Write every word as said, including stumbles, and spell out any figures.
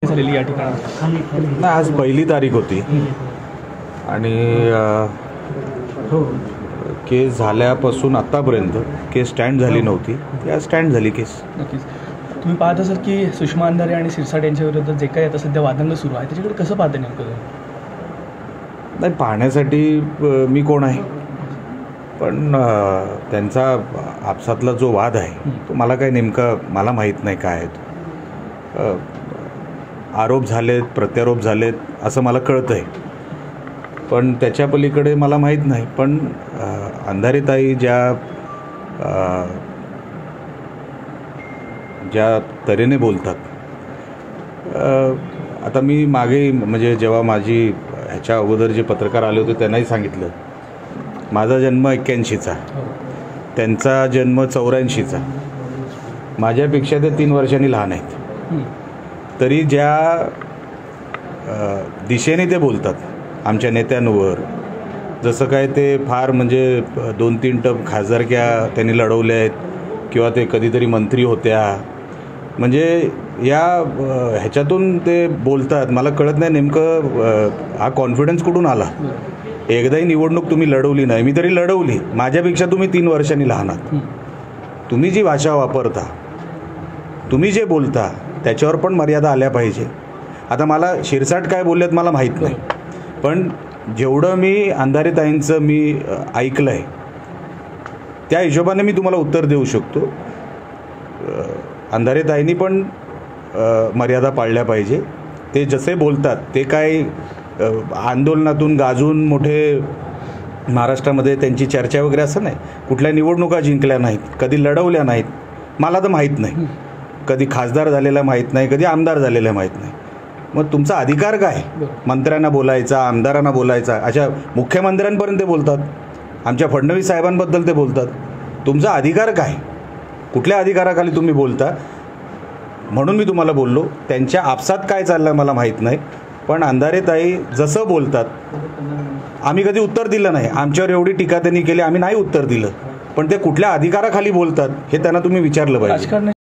झालेली या ठिकाणी नाही, आज पहिली तारीख होती आणि केस झाल्यापासून आत्तापर्यंत केस स्टँड झाली नव्हती, ती आज स्टँड झाली केस. नक्कीच. तुम्ही पाहत असाल की सुषमा अंधारे आणि सिरसाट यांच्या विरुद्ध जे काही आता सध्या वादंग सुरू आहे त्याच्याकडे कसं पाहता नेमकं? नाही, पाहण्यासाठी मी कोण आहे, पण त्यांचा आपसातला जो वाद आहे तो मला काही नेमका मला माहीत नाही काय आहे तो. आरोप झालेत, प्रत्यारोप झालेत असं मला कळतं आहे, पण त्याच्या पलीकडे मला माहीत नाही. पण अंधारेताई ज्या ज्या तऱ्हेने बोलतात, आता मी मागे म्हणजे जेव्हा माझी ह्याच्या अगोदर जे पत्रकार आले होते त्यांनाही सांगितलं, माझा जन्म एक्क्याऐंशीचा, त्यांचा जन्म चौऱ्याऐंशीचा, माझ्यापेक्षा ते तीन वर्षांनी लहान आहेत. तरी ज्या दिशेने ते बोलतात आमच्या नेत्यांवर, जसं काय ते फार म्हणजे दोन तीन टप खासदारक्या त्यांनी लढवल्या आहेत किंवा ते कधीतरी मंत्री होत्या, म्हणजे या ह्याच्यातून ते बोलतात. मला कळत नाही नेमकं हा कॉन्फिडन्स कुठून आला. एकदाही निवडणूक तुम्ही लढवली नाही, मी तरी लढवली, माझ्यापेक्षा तुम्ही तीन वर्षांनी लहान आहात. तुम्ही जी भाषा वापरता, तुम्ही जे बोलता त्याच्यावर पण मर्यादा आल्या पाहिजे. आता मला शिरसाट काय बोललेत मला माहीत नाही, पण जेवढं मी अंधारेताईंचं मी ऐकलं आहे त्या हिशोबाने मी तुम्हाला उत्तर देऊ शकतो. अंधारेताईंनी पण मर्यादा पाळल्या पाहिजे. ते जसे बोलतात ते काय आंदोलनातून गाजून मोठे महाराष्ट्रामध्ये त्यांची चर्चा वगैरे असं नाही. कुठल्या निवडणुका जिंकल्या नाहीत, कधी लढवल्या नाहीत, मला तर माहीत नाही. कधी खासदार झालेला माहीत नाही, कधी आमदार झालेला माहीत नाही. मग तुमचा अधिकार काय मंत्र्यांना बोलायचा, आमदारांना बोलायचा? अशा मुख्यमंत्र्यांपर्यंत ते बोलतात, आमच्या फडणवीस साहेबांबद्दल ते बोलतात. तुमचा अधिकार काय? कुठल्या अधिकाराखाली तुम्ही बोलता? म्हणून मी तुम्हाला बोललो, त्यांच्या आपसात काय चाललं मला माहीत नाही, पण अंधारेताई जसं बोलतात आम्ही कधी उत्तर दिलं नाही. आमच्यावर एवढी टीका त्यांनी केली, आम्ही नाही उत्तर दिलं, पण ते कुठल्या अधिकाराखाली बोलतात हे त्यांना तुम्ही विचारलं पाहिजे.